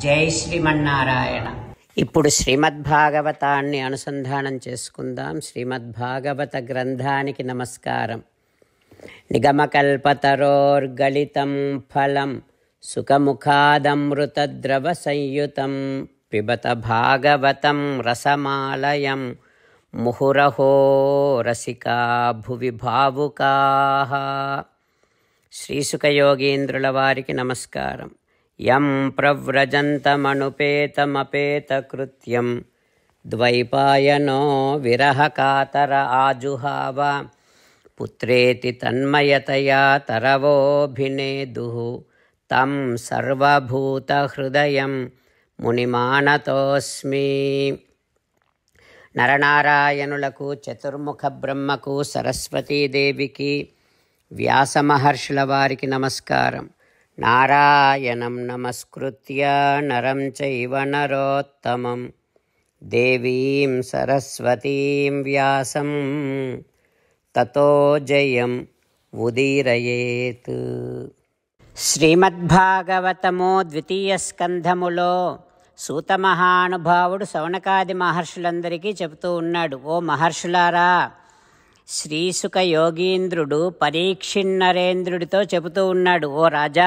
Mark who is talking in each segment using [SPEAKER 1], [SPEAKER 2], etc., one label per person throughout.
[SPEAKER 1] జై శ్రీమన్నారాయణ. ఇప్పుడు శ్రీమద్భాగవతాన్ని అనుసంధానం చేసుకుందాం. శ్రీమద్భాగవత గ్రంథానికి నమస్కారం. నిగమకల్పతరోర్గళితం ఫలం సుఖముఖాదమృతద్రవ సంయుతం పిబత భాగవతం రసమాలయం ముహురహో రసికా భువి భావుకాః. శ్రీసుఖయోగీంద్రుల వారికి నమస్కారం. యం ప్రవ్రజంతమనుపేతమపేతకృత్యం ద్వైపాయనో విరహకాతర ఆజుహావ పుత్రేతి తన్మయతయా తరవోభినేదుః తం సర్వభూతహృదయం మునిమానతోస్మి. నరనారాయణులకు, చతుర్ముఖ బ్రహ్మకు, సరస్వతీదేవికి, వ్యాసమహర్షుల వారికి నమస్కారం. నారాయణం నమస్కృత్య నరం చైవ నరోత్తమం దేవీం సరస్వతీం వ్యాసం తతో జయం ఉదీరయేత్. శ్రీమద్భాగవతము ద్వితీయ స్కంధములో సూత మహానుభావుడు శౌనకాది మహర్షులందరికీ చెబుతూ ఉన్నాడు. ఓ మహర్షులారా, శ్రీసుఖ యోగీంద్రుడు పరీక్షిన్నరేంద్రుడితో చెబుతూ ఉన్నాడు, ఓ రాజా,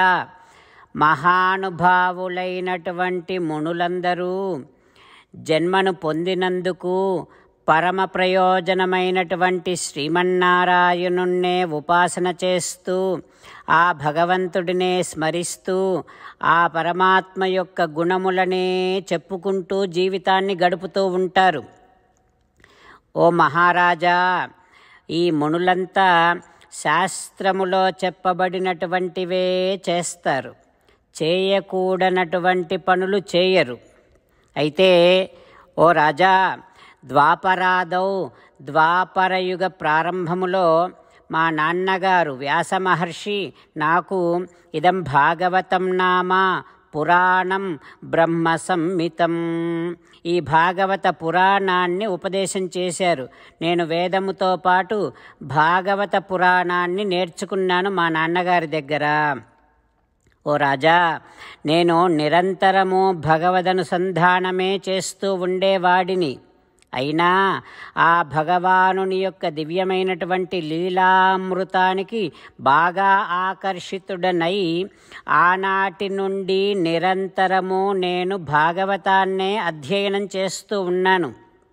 [SPEAKER 1] మహానుభావులైనటువంటి మునులందరూ జన్మను పొందినందుకు పరమ ప్రయోజనమైనటువంటి శ్రీమన్నారాయణున్నే ఉపాసన చేస్తూ, ఆ భగవంతుడినే స్మరిస్తూ, ఆ పరమాత్మ యొక్క గుణములనే చెప్పుకుంటూ జీవితాన్ని గడుపుతూ ఉంటారు. ఓ మహారాజా, ఈ మునులంతా శాస్త్రములో చెప్పబడినటువంటివే చేస్తారు, చేయకూడనటువంటి పనులు చేయరు. అయితే ఓ రాజా, ద్వాపరాదౌ ద్వాపరయుగ ప్రారంభములో మా నాన్నగారు వ్యాస మహర్షి నాకు ఇదం భాగవతం నామ పురాణం బ్రహ్మ సంహితం, ఈ భాగవత పురాణాన్ని ఉపదేశం చేశారు. నేను వేదముతో పాటు భాగవత పురాణాన్ని నేర్చుకున్నాను మా నాన్నగారి దగ్గర. ఓ రాజా, నేను నిరంతరము భగవదనుసంధానమే చేస్తూ ఉండేవాడిని. అయినా ఆ భగవానుని యొక్క దివ్యమైనటువంటి లీలామృతానికి బాగా ఆకర్షితుడనై ఆనాటి నుండి నిరంతరము నేను భాగవతాన్నే అధ్యయనం చేస్తూ ఉన్నాను.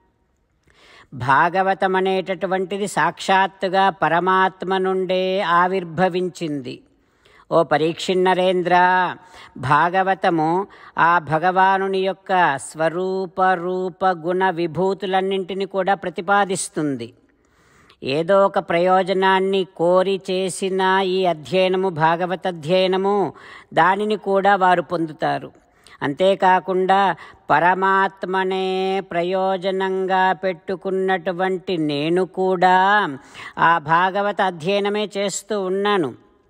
[SPEAKER 1] భాగవతం అనేటటువంటిది సాక్షాత్తుగా పరమాత్మ నుండే ఆవిర్భవించింది. ఓ పరీక్షిన్నరేంద్ర, భాగవతము ఆ భగవానుని యొక్క స్వరూప రూప గుణ విభూతులన్నింటినీ కూడా ప్రతిపాదిస్తుంది. ఏదో ఒక ప్రయోజనాన్ని కోరి చేసిన ఈ అధ్యయనము, భాగవతాధ్యయనము, దానిని కూడా వారు పొందుతారు. అంతేకాకుండా పరమాత్మనే ప్రయోజనంగా పెట్టుకున్నటువంటి నేను కూడా ఆ భాగవత అధ్యయనమే చేస్తూ ఉన్నాను.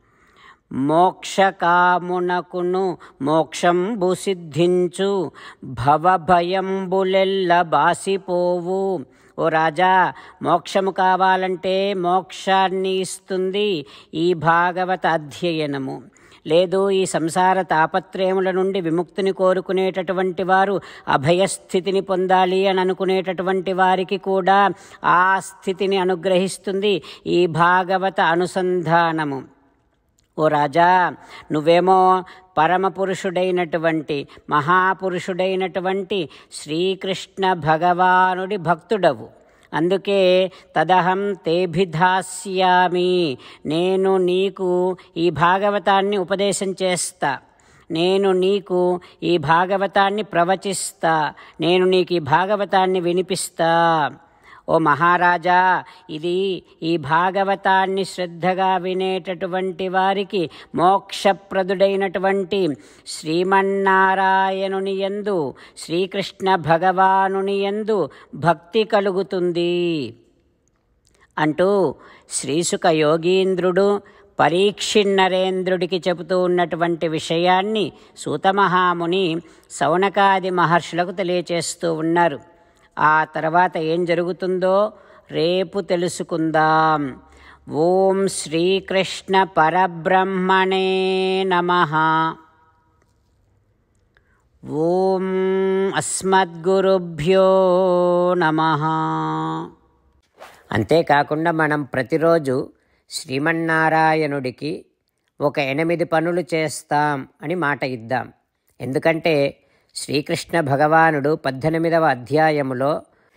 [SPEAKER 1] మోక్షకామునకును మోక్షంబు సిద్ధించు భవభయంబులెల్ల బాసిపోవు. ఓ రాజా, మోక్షము కావాలంటే మోక్షాన్ని ఇస్తుంది ఈ భాగవత అధ్యయనము. లేదు, ఈ సంసార తాపత్రయముల నుండి విముక్తిని కోరుకునేటటువంటి వారు అభయస్థితిని పొందాలి అని అనుకునేటటువంటి వారికి కూడా ఆ స్థితిని అనుగ్రహిస్తుంది ఈ భాగవత అనుసంధానము. ఓ రాజా, నువ్వేమో పరమపురుషుడైనటువంటి మహాపురుషుడైనటువంటి శ్రీకృష్ణ భగవానుడి భక్తుడవు. అందుకే తదహం తేభిధాస్యామి, నేను నీకు ఈ భాగవతాన్ని ఉపదేశం చేస్తా, నేను నీకు ఈ భాగవతాన్ని ప్రవచిస్తా, నేను నీకు ఈ భాగవతాన్ని వినిపిస్తా. ఓ మహారాజా, ఇది ఈ భాగవతాన్ని శ్రద్ధగా వినేటటువంటి వారికి మోక్షప్రదుడైనటువంటి శ్రీమన్నారాయణుని యందు, శ్రీకృష్ణ భగవానుని యందు భక్తి కలుగుతుంది అంటూ శ్రీసుఖ యోగీంద్రుడు పరీక్షిన్నరేంద్రుడికి చెబుతూ ఉన్నటువంటి విషయాన్ని సూతమహాముని శౌనకాది మహర్షులకు తెలియచేస్తూ ఉన్నారు. ఆ తర్వాత ఏం జరుగుతుందో రేపు తెలుసుకుందాం. ఓం శ్రీకృష్ణ పరబ్రహ్మణే నమః. ఓం అస్మద్గురుభ్యో నమః. అంతేకాకుండా మనం ప్రతిరోజు శ్రీమన్నారాయణుడికి ఒక 8 పనులు చేస్తాం అని మాట ఇద్దాం. ఎందుకంటే శ్రీకృష్ణ భగవానుడు 18వ అధ్యాయములో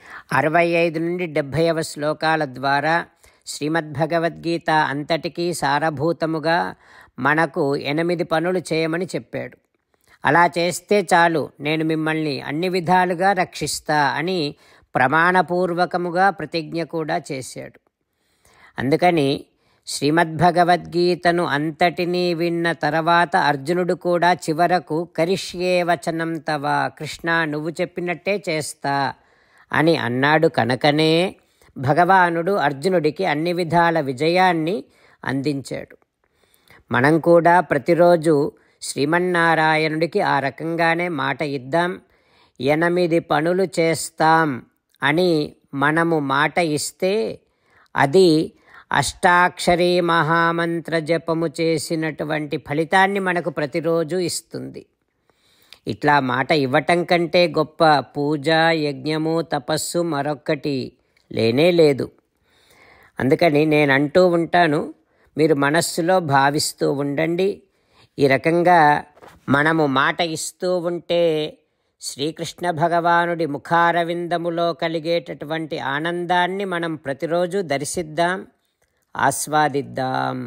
[SPEAKER 1] 65 నుండి 70వ శ్లోకాల ద్వారా శ్రీమద్భగవద్గీత అంతటికీ సారభూతముగా మనకు 8 పనులు చేయమని చెప్పాడు. అలా చేస్తే చాలు, నేను మిమ్మల్ని అన్ని విధాలుగా రక్షిస్తా అని ప్రమాణపూర్వకముగా ప్రతిజ్ఞ కూడా చేశాడు. అందుకని శ్రీమద్భగవద్గీతను అంతటినీ విన్న తర్వాత అర్జునుడు కూడా చివరకు కరిష్యే వచనం తవ, కృష్ణ నువ్వు చెప్పినట్టే చేస్తా అని అన్నాడు. కనుకనే భగవానుడు అర్జునుడికి అన్ని విధాల విజయాన్ని అందించాడు. మనం కూడా ప్రతిరోజు శ్రీమన్నారాయణుడికి ఆ రకంగానే మాట ఇద్దాం. 8 పనులు చేస్తాం అని మనము మాట ఇస్తే అది అష్టాక్షరీ మహామంత్ర జపము చేసినటువంటి ఫలితాన్ని మనకు ప్రతిరోజు ఇస్తుంది. ఇట్లా మాట ఇవ్వటం కంటే గొప్ప పూజ, యజ్ఞము, తపస్సు మరొక్కటి లేనే లేదు. అందుకని నేను అంటూ ఉంటాను, మీరు మనస్సులో భావిస్తూ ఉండండి. ఈ రకంగా మనము మాట ఇస్తూ ఉంటే శ్రీకృష్ణ భగవానుడి ముఖారవిందములో కలిగేటటువంటి ఆనందాన్ని మనం ప్రతిరోజు దర్శిద్దాం, ఆస్వాదిద్దాం.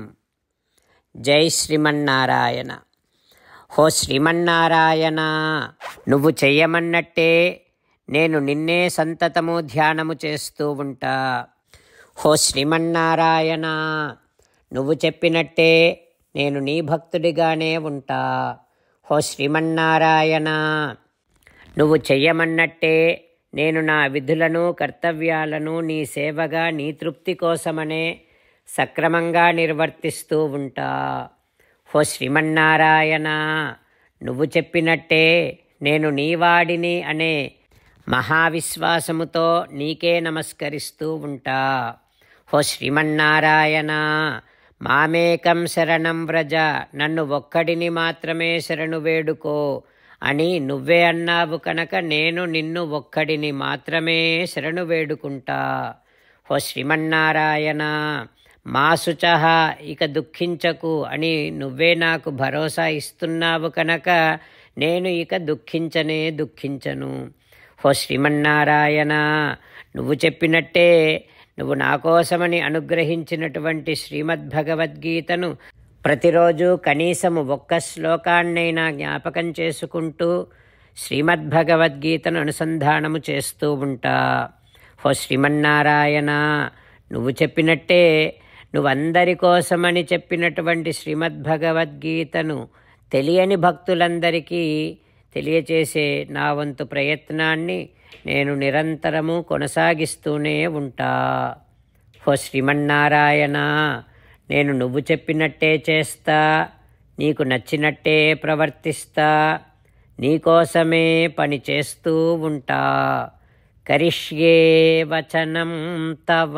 [SPEAKER 1] జై శ్రీమన్నారాయణ. హో శ్రీమన్నారాయణ, నువ్వు చెయ్యమన్నట్టే నేను నిన్నే సంతతము ధ్యానము చేస్తూ ఉంటా. హో శ్రీమన్నారాయణ, నువ్వు చెప్పినట్టే నేను నీ భక్తుడిగానే ఉంటా. హో శ్రీమన్నారాయణ, నువ్వు చెయ్యమన్నట్టే నేను నా విధులను, కర్తవ్యాలను నీ సేవగా, నీ తృప్తి కోసమనే సక్రమంగా నిర్వర్తిస్తూ ఉంటా. హో శ్రీమన్నారాయణ, నువ్వు చెప్పినట్టే నేను నీవాడిని అనే మహావిశ్వాసముతో నీకే నమస్కరిస్తూ ఉంటా. హో శ్రీమన్నారాయణ, మామేకం శరణం వ్రజ, నన్ను ఒక్కడిని మాత్రమే శరణు వేడుకో అని నువ్వే అన్నావు కనుక నేను నిన్ను ఒక్కడిని మాత్రమే శరణు వేడుకుంటా. హో శ్రీమన్నారాయణ, మా శుచః, ఇక దుఃఖించకు అని నువ్వే నాకు భరోసా ఇస్తున్నావు కనుక నేను ఇక దుఃఖించను. హో శ్రీమన్నారాయణ, నువ్వు చెప్పినట్టే నువ్వు నా కోసమని అనుగ్రహించినటువంటి శ్రీమద్భగవద్గీతను ప్రతిరోజు కనీసము 1 శ్లోకాన్నైనా జ్ఞాపకం చేసుకుంటూ శ్రీమద్భగవద్గీతను అనుసంధానము చేస్తూ ఉంటా. హో శ్రీమన్నారాయణ, నువ్వు చెప్పినట్టే నువ్వందరి కోసమని చెప్పినటువంటి శ్రీమద్భగవద్గీతను తెలియని భక్తులందరికీ తెలియచేసే నా వంతు ప్రయత్నాన్ని నేను నిరంతరము కొనసాగిస్తూనే ఉంటా. హో శ్రీమన్నారాయణ, నేను నువ్వు చెప్పినట్టే చేస్తా, నీకు నచ్చినట్టే ప్రవర్తిస్తా, నీకోసమే పని చేస్తూ ఉంటా. కరిష్యే వచనం తవ.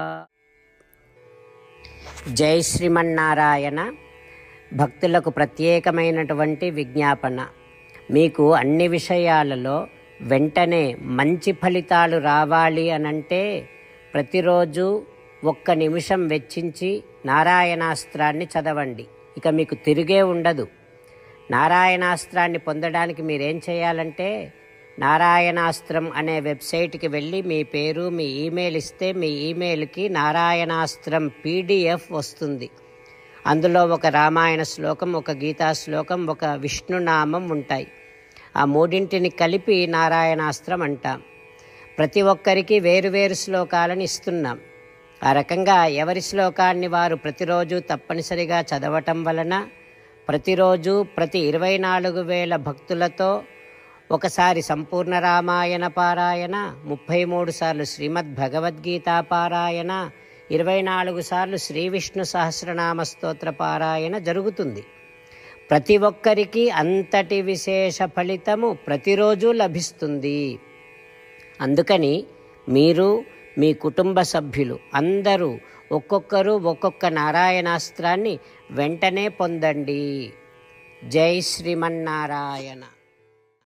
[SPEAKER 1] జై శ్రీమన్నారాయణ. భక్తులకు ప్రత్యేకమైనటువంటి విజ్ఞాపన. మీకు అన్ని విషయాలలో వెంటనే మంచి ఫలితాలు రావాలి అనంటే ప్రతిరోజు 1 నిమిషం వెచ్చించి నారాయణాస్త్రాన్ని చదవండి. ఇక మీకు తిరిగే ఉండదు. నారాయణాస్త్రాన్ని పొందడానికి మీరేం చేయాలంటే నారాయణాస్త్రం అనే వెబ్సైట్కి వెళ్ళి మీ పేరు, మీ ఈమెయిల్ ఇస్తే మీ ఈమెయిల్కి నారాయణాస్త్రం PDF వస్తుంది. అందులో ఒక రామాయణ శ్లోకం, ఒక గీతా శ్లోకం, ఒక విష్ణునామం ఉంటాయి. ఆ 3ంటిని కలిపి నారాయణాస్త్రం అంటాం. ప్రతి ఒక్కరికి వేరువేరు శ్లోకాలను ఇస్తున్నాం. ఆ రకంగా ఎవరి శ్లోకాన్ని వారు ప్రతిరోజు తప్పనిసరిగా చదవటం వలన ప్రతిరోజు ప్రతి 24,000 భక్తులతో ఒకసారి సంపూర్ణ రామాయణ పారాయణ, 33 సార్లు శ్రీమద్భగవద్గీత పారాయణ, 24 సార్లు శ్రీ విష్ణు సహస్రనామ స్తోత్ర పారాయణ జరుగుతుంది. ప్రతి ఒక్కరికి అంతటి విశేష ఫలితము ప్రతిరోజు లభిస్తుంది. అందుకని మీరు, మీ కుటుంబ సభ్యులు అందరూ ఒక్కొక్కరు ఒక్కొక్క నారాయణాస్త్రాన్ని వెంటనే పొందండి. జై శ్రీమన్నారాయణ.